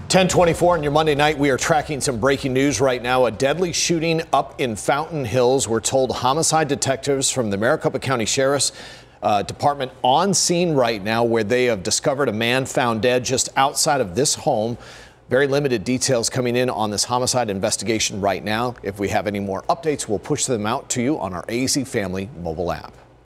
10:24 on your Monday night. We are tracking some breaking news right now. A deadly shooting up in Fountain Hills. We're told homicide detectives from the Maricopa County Sheriff's Department on scene right now, where they have discovered a man found dead just outside of this home. Very limited details coming in on this homicide investigation right now. If we have any more updates, we'll push them out to you on our AZ Family mobile app.